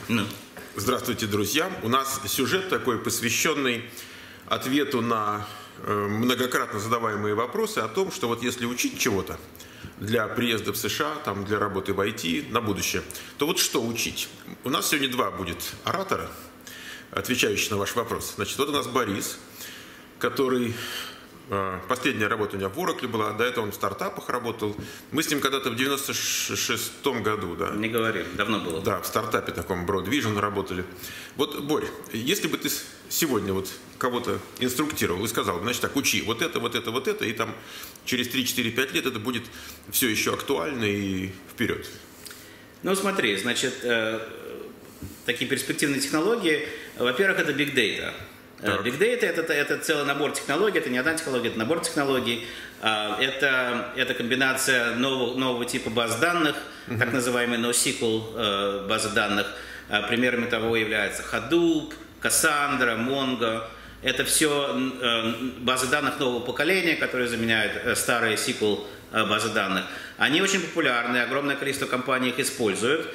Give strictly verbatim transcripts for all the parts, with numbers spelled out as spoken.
Ну. Здравствуйте, друзья. У нас сюжет такой, посвященный ответу на э, многократно задаваемые вопросы о том, что вот если учить чего-то для приезда в США, там, для работы в ай ти на будущее, то вот что учить? У нас сегодня два будет оратора, отвечающих на ваш вопрос. Значит, вот у нас Борис, который... Последняя работа у него в Oracle была, до этого он в стартапах работал. Мы с ним когда-то в девяносто шестом году, да? Не говори, давно было. Да, в стартапе таком, Broad Vision работали. Вот, Борь, если бы ты сегодня вот кого-то инструктировал и сказал, значит так, учи вот это, вот это, вот это, и там через три-четыре-пять лет это будет все еще актуально и вперед. Ну, смотри, значит, э, такие перспективные технологии, во-первых, это Big Data. Big Data это, это целый набор технологий, это не одна технология, это набор технологий. Это, это комбинация нового, нового типа баз данных, uh-huh. так называемые NoSQL базы данных. Примерами того являются Hadoop, Cassandra, Mongo. Это все базы данных нового поколения, которые заменяют старые эс ку эль базы данных. Они очень популярны, огромное количество компаний их используют.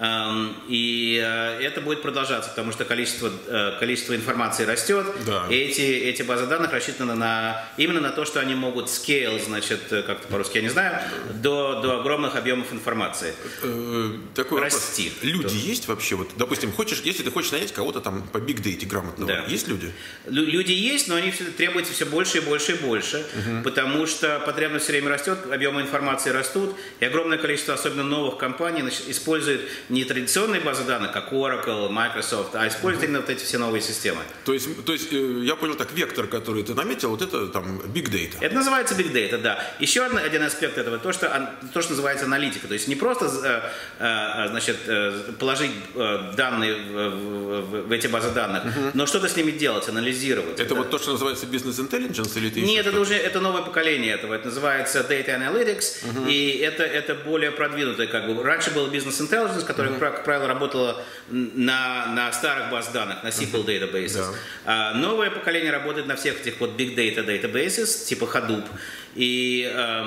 И это будет продолжаться, потому что количество, количество информации растет. Да. И эти, эти базы данных рассчитаны на, именно на то, что они могут scale, значит, как-то по-русски я не знаю, до, до огромных объемов информации. Такой расти. Вопрос. Люди то. Есть вообще? Вот, допустим, хочешь, если ты хочешь нанять кого-то там по Big Data грамотного, да. есть люди? Лю люди есть, но они все, требуются все больше и больше и больше, угу. потому что потребность все время растет, объемы информации растут, и огромное количество, особенно новых компаний, значит, использует не традиционные базы данных, как Oracle, Microsoft, а используют именно вот эти все новые системы. То есть, то есть я понял так, вектор, который ты наметил, вот это там Big Data. Это называется Big Data, да. Еще один аспект этого, то, что, то, что называется аналитика. То есть не просто значит, положить данные в, в, в эти базы данных, uh-huh. но что-то с ними делать, анализировать. Это, это вот то, что называется Business Intelligence? Или ты Нет, это уже это новое поколение этого. Это называется Data Analytics, uh-huh. и это, это более продвинутое. Как бы. Раньше был Business Intelligence, который, uh-huh. как правило, работала на, на старых баз данных, на эс ку эль uh-huh. databases. Yeah. А новое поколение работает на всех этих вот Big Data databases, типа Hadoop. И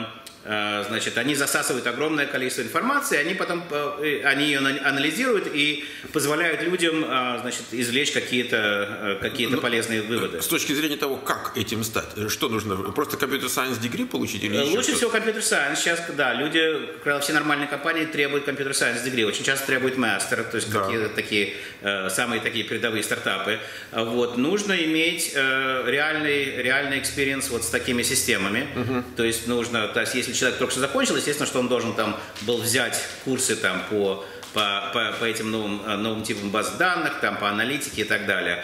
значит, они засасывают огромное количество информации, они потом они ее анализируют и позволяют людям, значит, извлечь какие-то какие-то полезные выводы. С точки зрения того, как этим стать, что нужно? Просто компьютер сайенс degree получить или еще Лучше всего компьютер сайенс. Сейчас, да, люди, как правило, все нормальные компании требуют компьютер сайенс degree. Очень часто требуют мастер, то есть да. какие-то такие самые такие передовые стартапы. Вот нужно иметь реальный реальный экспириенс вот с такими системами. Угу. То есть нужно, то есть если человек только что закончил, естественно, что он должен там был взять курсы там по, по, по, по этим новым, новым типам баз данных, там по аналитике и так далее.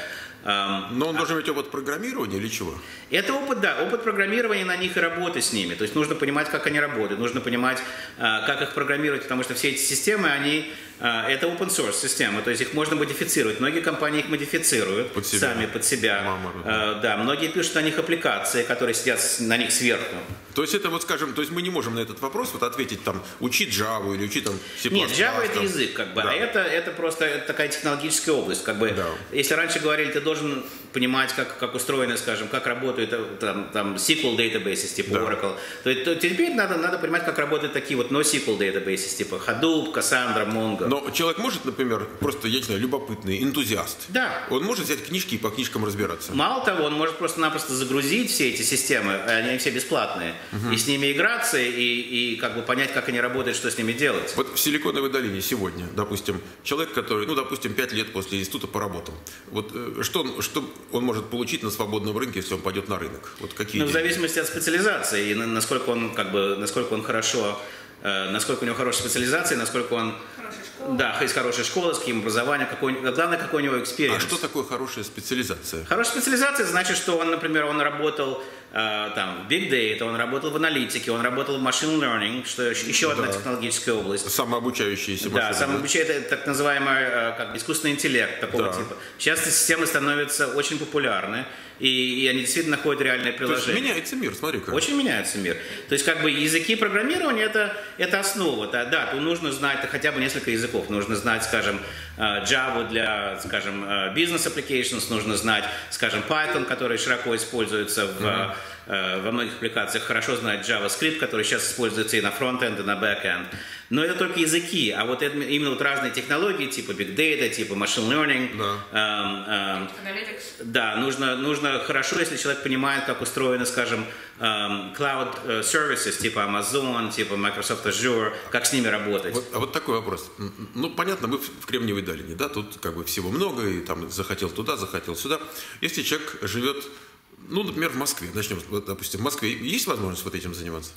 Но он должен иметь опыт программирования или чего? Это опыт, да, опыт программирования на них и работы с ними. То есть нужно понимать, как они работают, нужно понимать, как их программировать, потому что все эти системы, они, это open source системы, то есть их можно модифицировать. Многие компании их модифицируют под сами под себя. Мама, да. да, многие пишут на них аппликации, которые сидят на них сверху. То есть это вот, скажем, то есть мы не можем на этот вопрос вот ответить там, учить Java или учить там C++. Нет, Java это язык, как бы, да. а это, это просто это такая технологическая область, как бы. Да. Если раньше говорили, ты должен понимать, как, как устроено, скажем, как работают там, там эс ку эль databases типа да. Oracle, то, то теперь надо, надо понимать, как работают такие вот NoSQL databases типа Hadoop, Cassandra, Mongo. Но человек может, например, просто, я не знаю, любопытный, энтузиаст. Да. Он может взять книжки и по книжкам разбираться. Мало того, он может просто-напросто загрузить все эти системы, они все бесплатные, угу. и с ними играться, и, и как бы понять, как они работают, что с ними делать. Вот в Силиконовой долине сегодня, допустим, человек, который, ну, допустим, пять лет после института поработал, вот что он, что он может получить на свободном рынке, если он пойдет на рынок? Вот какие ну, в зависимости от специализации, и насколько он, как бы, насколько он хорошо, э, насколько у него хорошая специализация, насколько он да, из хорошей школы, с каким образованием, какой, главное, какой у него экспириенс. А что такое хорошая специализация? Хорошая специализация значит, что он, например, он работал э, там, в Big Data, он работал в аналитике, он работал в Machine Learning, что еще да. одна технологическая область. Самообучающиеся машины. Да, самообучающие, это так называемый э, как, искусственный интеллект такого да. типа. Сейчас эти системы становятся очень популярны, и, и они действительно находят реальные приложения. То есть меняется мир, смотри-ка. Очень меняется мир. То есть как бы языки программирования это, это основа. Да, да, тут нужно знать хотя бы несколько языков. Нужно знать, скажем, Java для, скажем, business applications, нужно знать, скажем, Python, который широко используется в, mm-hmm. во многих аппликациях хорошо знать JavaScript, который сейчас используется и на фронт-энд, и на бэк-энд. Но это только языки, а вот это, именно вот разные технологии, типа Big Data, типа Machine Learning, да, эм, эм, да нужно, нужно хорошо, если человек понимает, как устроены, скажем, эм, Cloud Services, типа Amazon, типа Microsoft Azure, как с ними работать. Вот, а вот такой вопрос. Ну, понятно, мы в Кремниевой долине, да, тут как бы всего много, и там захотел туда, захотел сюда. Если человек живет, ну, например, в Москве, начнем, вот, допустим, в Москве, есть возможность вот этим заниматься?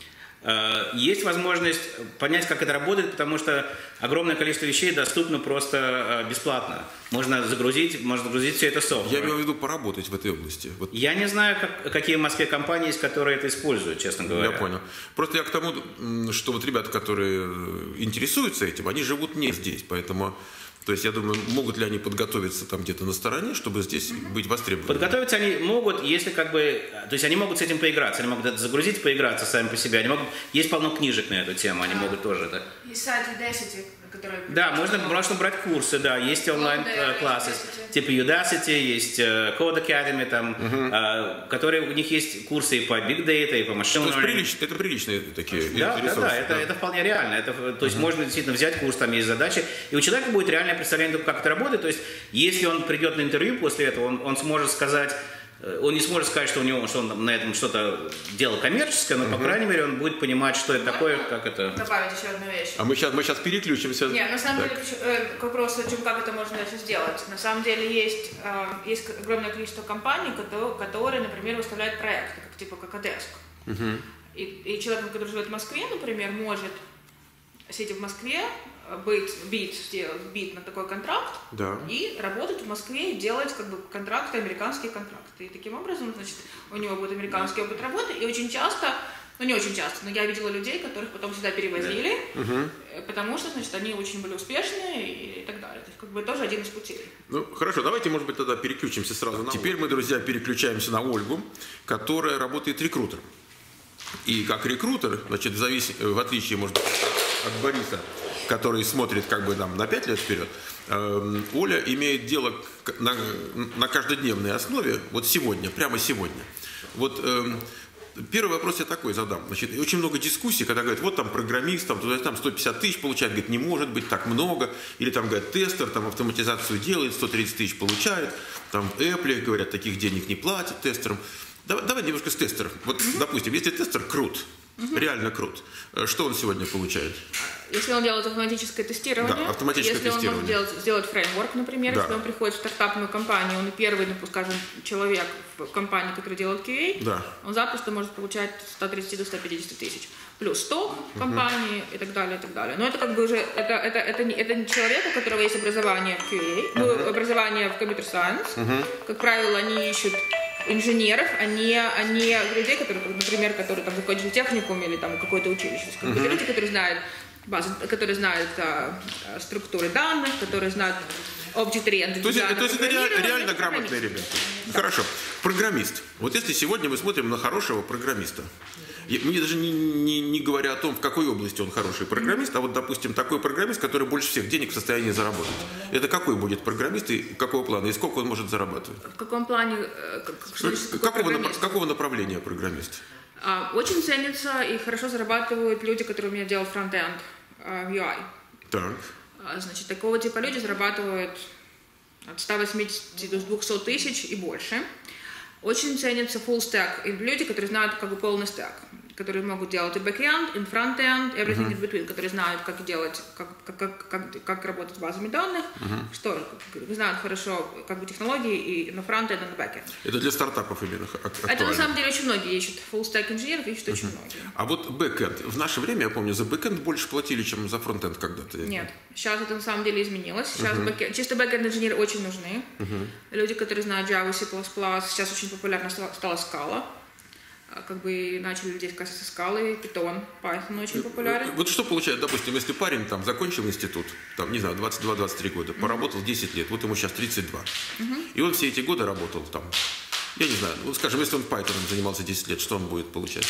Есть возможность понять, как это работает, потому что огромное количество вещей доступно просто бесплатно. Можно загрузить, можно загрузить все это софтвер. Я имею в виду поработать в этой области. Вот. Я не знаю, как, какие в Москве компании есть, которые это используют, честно говоря. Я понял. Просто я к тому, что вот ребята, которые интересуются этим, они живут не здесь, поэтому... То есть, я думаю, могут ли они подготовиться там где-то на стороне, чтобы здесь быть востребованными? Подготовиться они могут, если как бы... То есть, они могут с этим поиграться, они могут это загрузить, поиграться сами по себе. Они могут... Есть полно книжек на эту тему, они могут тоже это... Есть сайт Udacity, который... Да, можно, можно брать курсы, да, есть онлайн-классы, типа Udacity, есть Code Academy, там, uh-huh. которые, у них есть курсы и по Big Data, и по Machine Learning. Прилич, это приличные такие да, ресурсы. Да, да, это, это вполне реально. Это, то есть, uh-huh. можно действительно взять курс, там есть задачи, и у человека будет реальное представление, как это работает. То есть, если он придет на интервью после этого, он, он сможет сказать, он не сможет сказать, что у него, что он на этом что-то делал коммерческое, но, uh-huh. по крайней мере, он будет понимать, что это такое, как это... Добавить еще одну вещь. А мы сейчас, мы сейчас переключимся. Нет, на самом так. деле, к вопросу, как это можно дальше сделать. На самом деле, есть, есть огромное количество компаний, которые, например, выставляют проекты, как, типа как Одеск. Uh-huh. И, и человек, который живет в Москве, например, может, сидя в Москве, быть, бит, сделать бит на такой контракт, да. и работать в Москве и делать как бы контракты, американские контракты. И таким образом, значит, у него будет американский опыт работы, и очень часто, ну не очень часто, но я видела людей, которых потом сюда перевозили, угу. потому что, значит, они очень были успешные и так далее. То есть, как бы тоже один из путей. Ну, хорошо, давайте, может быть, тогда переключимся сразу на Теперь мы, друзья, переключаемся на Ольгу, которая работает рекрутером. И как рекрутер, значит, в, завис... в отличие, может быть, от Бориса, который смотрит как бы там на пять лет вперед, э, Оля имеет дело на, на каждодневной основе, вот сегодня, прямо сегодня. Вот э, первый вопрос я такой задам. Значит, очень много дискуссий, когда говорят, вот там программист, там, туда, там сто пятьдесят тысяч получает, говорит, не может быть так много, или там, говорят, тестер, там автоматизацию делает, сто тридцать тысяч получает, там в Apple, говорят, таких денег не платят тестерам. Давай, давай немножко с тестером. Вот, mm-hmm. допустим, если тестер крут, mm-hmm. реально крут, что он сегодня получает? Если он делает автоматическое тестирование, да, автоматическое если тестирование. он может делать, сделать фреймворк, например, да. если он приходит в стартапную компанию, он первый, ну, скажем, человек в компании, который делает кью эй, да. он запросто может получать сто тридцать до ста пятидесяти тысяч. Плюс сто компаний uh-huh. и так далее, и так далее. Но это как бы уже, это, это, это, не, это не человек, у которого есть образование в кью эй, uh-huh. образование в Computer Science. Uh-huh. Как правило, они ищут инженеров, а не, а не людей, которые, например, которые там закончили техникум или там какое-то училище. Как бы, uh-huh. люди, которые знают базы, которые знают а, структуры данных, которые знают object-oriented. То есть, то есть это реально, реально грамотные ребята. Да. Хорошо. Программист. Вот если сегодня мы смотрим на хорошего программиста, мне даже не, не, не говоря о том, в какой области он хороший программист, а вот, допустим, такой программист, который больше всех денег в состоянии заработать. Это какой будет программист и какого плана, и сколько он может зарабатывать? В каком плане? Что значит, какого, нап- какого направления программист? А, очень ценится и хорошо зарабатывают люди, которые умеют делать фронт-энд, ю ай. Так. А, значит, такого типа люди зарабатывают от ста восьмидесяти до двухсот тысяч и больше. Очень ценится full stack, и люди, которые знают как бы полный стек, которые могут делать и back-end, и front-end, everything uh-huh. in between, которые знают, как делать, как, как, как, как, как работать с базами данных, uh-huh. что знают хорошо как бы технологии и на front-end, и на back-end. Это для стартапов именно актуально? Это на самом деле очень многие ищут, full stack инженеров ищут uh-huh. очень многие. А вот back-end, в наше время, я помню, за back-end больше платили, чем за front-end когда-то. Нет, сейчас это на самом деле изменилось, сейчас uh-huh. back-end, чисто back-end инженеры очень нужны, uh-huh. люди, которые знают Java, C++, сейчас очень популярна стала Scala. Как бы начали людей касаться скалы, Python, Python очень популярен. Вот что получает, допустим, если парень там закончил институт, там, не знаю, двадцать два - двадцать три года, uh-huh. поработал десять лет, вот ему сейчас тридцать два. Uh-huh. И он все эти годы работал там, я не знаю, ну, скажем, если он Python занимался десять лет, что он будет получать?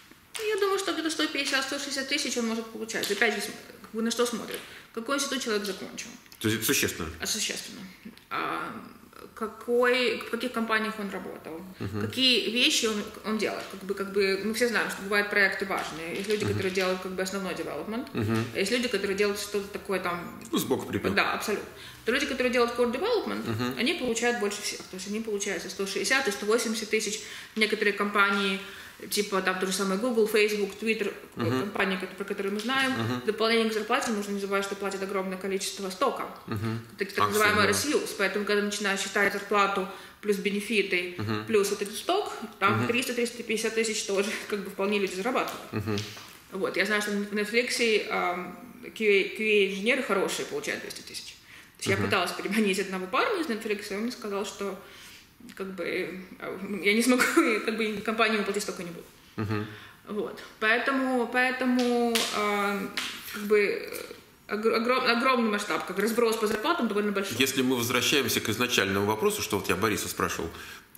Я думаю, что где-то сто пятьдесят - сто шестьдесят тысяч он может получать. Опять же, как бы на что смотрит. Какой институт человек закончил? То есть это существенно? А, существенно. А, какой, в каких компаниях он работал, uh-huh. какие вещи он, он делает. Как бы, как бы, мы все знаем, что бывают проекты важные. Есть люди, uh-huh. которые делают как бы основной development, uh-huh. а есть люди, которые делают что-то такое там... Ну, сбоку припев. Да, абсолютно. То люди, которые делают core development, uh-huh. они получают больше всех. То есть они получают сто шестьдесят и сто восемьдесят тысяч. Некоторые компании, типа там то же самое Google, Facebook, Twitter, uh-huh. компании, про которые мы знаем, uh-huh. в дополнение к зарплате нужно не забывать, что платят огромное количество стоков, uh-huh. так, так называемый ресьюз. Поэтому, когда начинаешь считать зарплату плюс бенефиты, uh-huh. плюс вот этот сток, там uh-huh. триста - триста пятьдесят тысяч тоже как бы вполне люди зарабатывают. Uh-huh. Вот, я знаю, что в Netflix эм, кью эй-инженеры хорошие получают двести тысяч. То есть uh-huh. я пыталась переманить одного парня из Netflix, и он мне сказал, что как бы я не смогу, как бы компанию платить столько не буду. Uh-huh. Вот. Поэтому, поэтому э, как бы огром, огромный масштаб, как разброс по зарплатам довольно большой. Если мы возвращаемся к изначальному вопросу, что вот я Бориса спрашивал,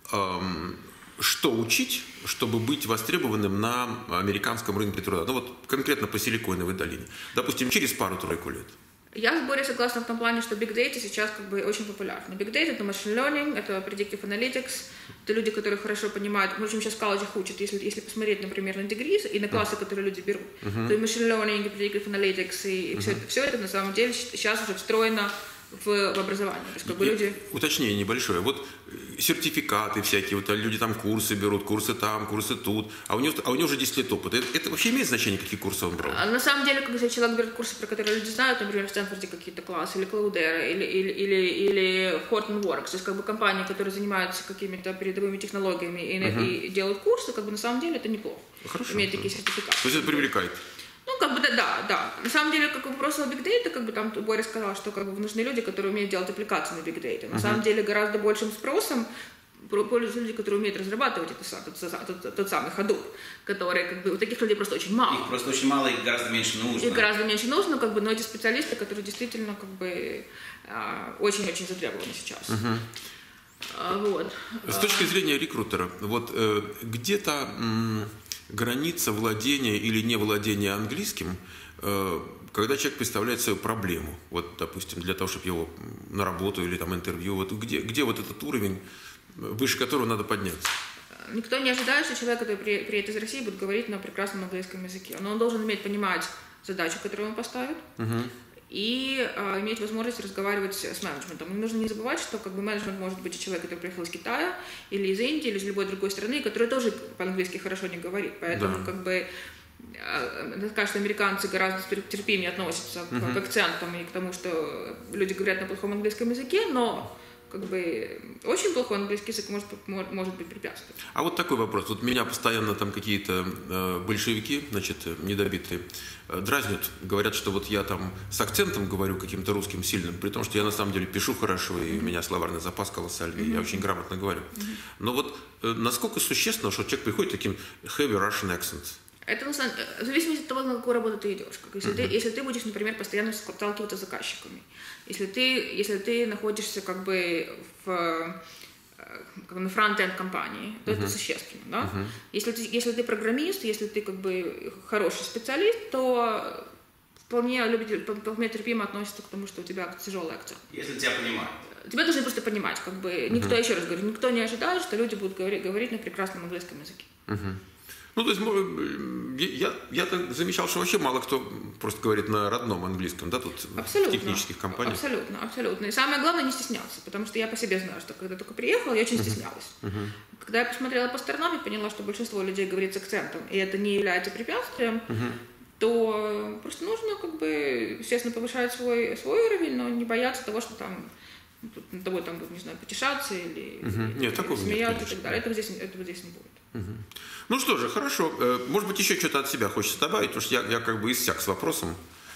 эм, что учить, чтобы быть востребованным на американском рынке труда? Ну вот конкретно по Силиконовой долине. Допустим, через пару-тройку лет. Я с Борей согласна в том плане, что Big Data сейчас как бы очень популярны. Big Data — это machine learning, это predictive analytics, это люди, которые хорошо понимают, в общем, сейчас в колледжах учат, если, если посмотреть, например, на degrees и на классы, uh-huh. которые люди берут, uh-huh. то и machine learning, и predictive analytics, и, и uh-huh. все, это, все это на самом деле сейчас уже встроено в, в образование. То есть, как бы люди... Уточнение небольшое. Вот сертификаты всякие, вот люди там курсы берут, курсы там, курсы тут, а у него, а у него уже десять лет опыта. Это, это вообще имеет значение, какие курсы он брал? А на самом деле, когда человек берет курсы, про которые люди знают, например, в Стэнфорде какие-то классы, или Cloudera, или, или, или, или Hortonworks, то есть как бы компании, которые занимаются какими-то передовыми технологиями и, uh-huh. и делают курсы, как бы на самом деле это неплохо. Хорошо. Иметь такие сертификаты. То есть это привлекает? Ну, как бы, да, да, да. На самом деле, как вопрос о Big Data, как бы там Боря сказал, что как бы нужны люди, которые умеют делать аппликации на Big Data. На uh-huh. самом деле, гораздо большим спросом пользуются люди, которые умеют разрабатывать этот, тот, тот, тот самый Hadoop, которые, как бы, вот таких людей просто очень мало. Их просто очень мало, их гораздо меньше нужно. Их гораздо меньше нужно, как бы, но эти специалисты, которые действительно, как бы, очень-очень затребованы сейчас. Uh-huh. А, вот. С точки зрения рекрутера, вот э, где-то м, граница владения или невладения английским, э, когда человек представляет свою проблему, вот, допустим, для того, чтобы его на работу или там интервью, вот где, где вот этот уровень, выше которого надо подняться? Никто не ожидает, что человек, который приедет из России, будет говорить на прекрасном английском языке. Но он должен уметь понимать задачу, которую он поставит, uh-huh. и э, иметь возможность разговаривать с менеджментом. И нужно не забывать, что как бы, менеджмент может быть и человек, который приехал из Китая, или из Индии, или из любой другой страны, который тоже по-английски хорошо не говорит. Поэтому да. как бы мне кажется, американцы гораздо терпимее относятся uh-huh. к акцентам и к тому, что люди говорят на плохом английском языке, но как бы очень плохой английский язык может, может быть препятствием. А вот такой вопрос. Вот меня постоянно там какие-то э, большевики, значит, недобитые, э, дразнят, говорят, что вот я там с акцентом говорю каким-то русским сильным, при том, что я на самом деле пишу хорошо, и mm-hmm. у меня словарный запас колоссальный, mm-hmm. я очень грамотно говорю. Mm-hmm. Но вот э, насколько существенно, что человек приходит таким heavy Russian accent? Это в зависимости от того, на какую работу ты идешь. Как если, uh-huh. ты, если ты будешь, например, постоянно сталкиваться с заказчиками, если ты, если ты находишься как бы в, как бы на фронт-энд компании, то uh-huh. это существенно. Да? Uh-huh. Если, ты, если ты программист, если ты как бы хороший специалист, то вполне, любитель, вполне терпимо относится к тому, что у тебя тяжелый акцент. Если тебя понимают. Тебя должны просто понимать. Как бы, uh-huh. никто, еще раз говорю, никто не ожидает, что люди будут говорить, говорить на прекрасном английском языке. Uh-huh. Ну, то есть я, я так замечал, что вообще мало кто просто говорит на родном английском, да, тут абсолютно, в технических компаниях. Абсолютно, абсолютно. И самое главное не стесняться, потому что я по себе знаю, что когда только приехала, я очень uh-huh. стеснялась. Uh-huh. Когда я посмотрела по сторонам и поняла, что большинство людей говорит с акцентом, и это не является препятствием, uh-huh. то просто нужно, как бы, естественно, повышать свой, свой уровень, но не бояться того, что там над тобой там будут, не знаю, потешаться или, uh-huh. или, нет, или смеяться нет, и так далее. Этого здесь, этого здесь не будет. Uh-huh. Ну что же, хорошо. Может быть, еще что-то от себя хочется добавить, потому что я, я как бы иссяк с вопросом.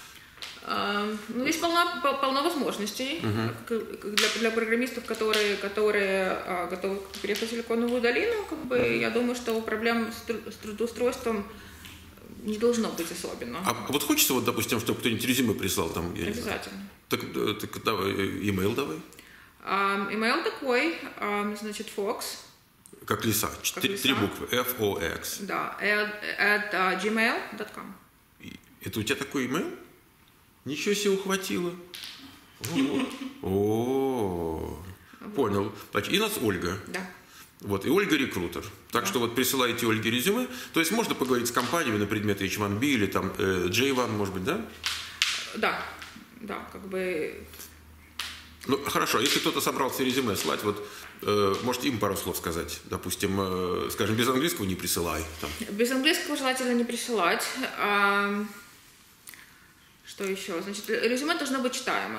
Uh, ну, есть полно, полно возможностей uh-huh. для, для программистов, которые, которые uh, готовы переехать в Силиконовую долину. Как бы, uh-huh. Я думаю, что проблем с, тру- с трудоустройством не должно быть особенно. А вот хочется, вот, допустим, чтобы кто-нибудь резюме прислал там? Обязательно. Так, так давай, имейл давай. Um, имейл такой, um, значит, Fox. Как лиса, четыре, три буквы, эф о экс. Да, at, at uh, gmail dot com. Это у тебя такой имейл? Ничего себе ухватило. Вот. О. Понял. Значит, и у нас Ольга. Да. Вот, и Ольга рекрутер. Так да. Что вот присылаете Ольге резюме. То есть можно поговорить с компаниями на предмет эйч один би или там э, джей один, может быть, да? Да, да, как бы... Ну, хорошо, если кто-то собрался резюме слать, вот, э, можете им пару слов сказать. Допустим, э, скажем, без английского не присылай. Там. Без английского желательно не присылать. А, что еще? Значит, резюме должно быть читаемо.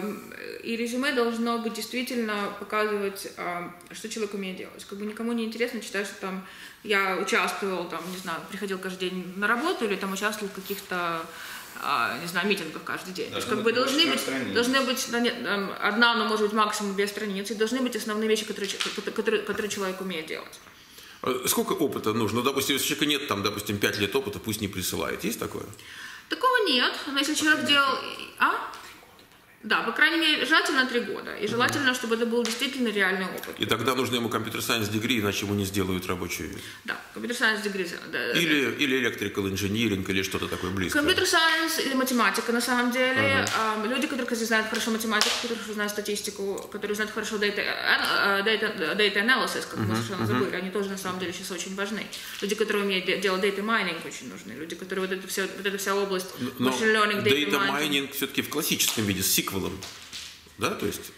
И резюме должно быть действительно показывать, что человек умеет делать. Как бы никому не интересно читать, что там я участвовал, там, не знаю, приходил каждый день на работу или там участвовал в каких-то, не знаю, митингах каждый день. То есть, как бы должны быть, должны быть одна, но может быть максимум две страницы, должны быть основные вещи, которые, которые, которые человек умеет делать. Сколько опыта нужно? Ну, допустим, если человека нет, там, допустим, пять лет опыта, пусть не присылает. Есть такое? Такого нет. Но если человек делал... А? Да, по крайней мере, желательно три года. И желательно, чтобы это был действительно реальный опыт. И тогда нужно ему computer science degree, иначе ему не сделают рабочую. Да, computer science degree. Да, или, или electrical engineering, или что-то такое близкое. Computer science или математика, на самом деле. Ага. Люди, которые знают хорошо математику, которые знают статистику, которые знают хорошо data, data, data analysis, как мы совершенно забыли, они тоже на самом деле сейчас очень важны. Люди, которые умеют делать data mining, очень нужны. Люди, которые вот, это все, вот эта вся область machine learning, data, data mining. mining все-таки в классическом виде, с сиквелом. Да, то есть...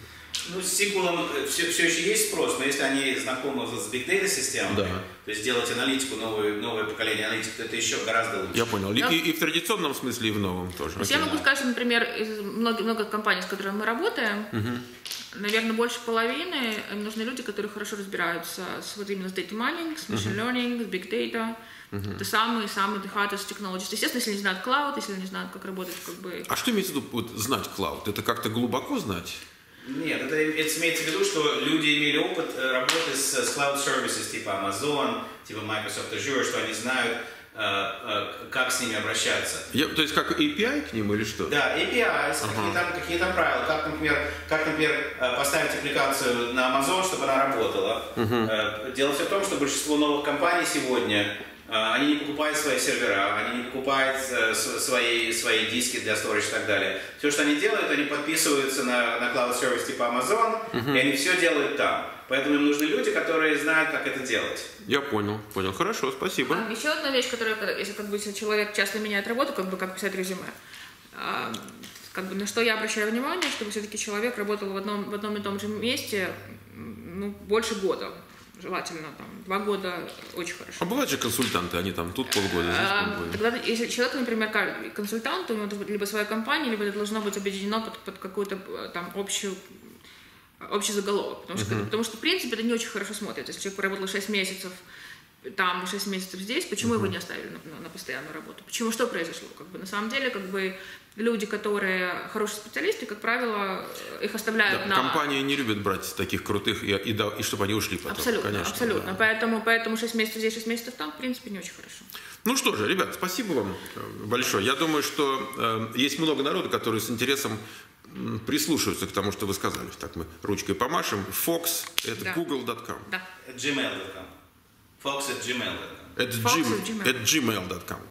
Ну, с сиквелом все, все еще есть спрос, но если они знакомы с big data системами, да. То есть делать аналитику, новое, новое поколение аналитиков, это еще гораздо лучше. Я понял. И, и в традиционном смысле, и в новом тоже. Я могу сказать, что, например, из много, много компаний, с которыми мы работаем, угу. наверное, больше половины нужны люди, которые хорошо разбираются с, вот именно с data mining, с machine uh-huh. learning, с big data. Uh-huh. Это самые-самые hottest technologies. Естественно, если не знают cloud, если не знают, как работать, как бы... А что имеется в виду вот, знать cloud? Это как-то глубоко знать? Нет, это, это имеется в виду, что люди имели опыт работы с, с cloud services типа Amazon, типа Microsoft Azure, что они знают, э, э, как с ними обращаться. Я, то есть как эй пи ай к ним или что? Да, эй пи ай, ага. какие, там, какие там правила, как, например, как, например, поставить аппликацию на Amazon, чтобы она работала. Uh-huh. Дело все в том, что большинство новых компаний сегодня они не покупают свои сервера, они не покупают свои, свои диски для storage и так далее. Все, что они делают, они подписываются на, на cloud сервис типа Amazon, uh-huh. и они все делают там. Поэтому им нужны люди, которые знают, как это делать. Я понял, понял. Хорошо, спасибо. А, еще одна вещь, которая, если, как бы, если человек часто меняет работу, как бы как писать резюме, а, как бы, на что я обращаю внимание, чтобы все-таки человек работал в одном, в одном и том же месте ну, больше года. Желательно там два года очень хорошо. А бывают же консультанты, они там тут полгода, здесь полгода. Тогда, если человек, например, консультант, у него должна быть либо своя компания, либо это должно быть объединено под, под какую-то там общую, общий заголовок. Потому что, uh-huh. потому что, в принципе, это не очень хорошо смотрится. Если человек поработал шесть месяцев там, шесть месяцев здесь, почему uh-huh. его не оставили на, на, на постоянную работу? Почему? Что произошло? Как бы, на самом деле, как бы, люди, которые хорошие специалисты, как правило, их оставляют да, на... Компания не любит брать таких крутых, и, и, и чтобы они ушли потом. Абсолютно, конечно, абсолютно. Да. Поэтому, поэтому шесть месяцев здесь, шесть месяцев там, в принципе, не очень хорошо. Ну что же, ребят, спасибо вам большое. Я думаю, что э, есть много народу, которые с интересом прислушиваются к тому, что вы сказали. Так мы ручкой помашем. Fox – это да. google точка com. Да. gmail точка com. Fox at gmail точка com. At gmail точка com.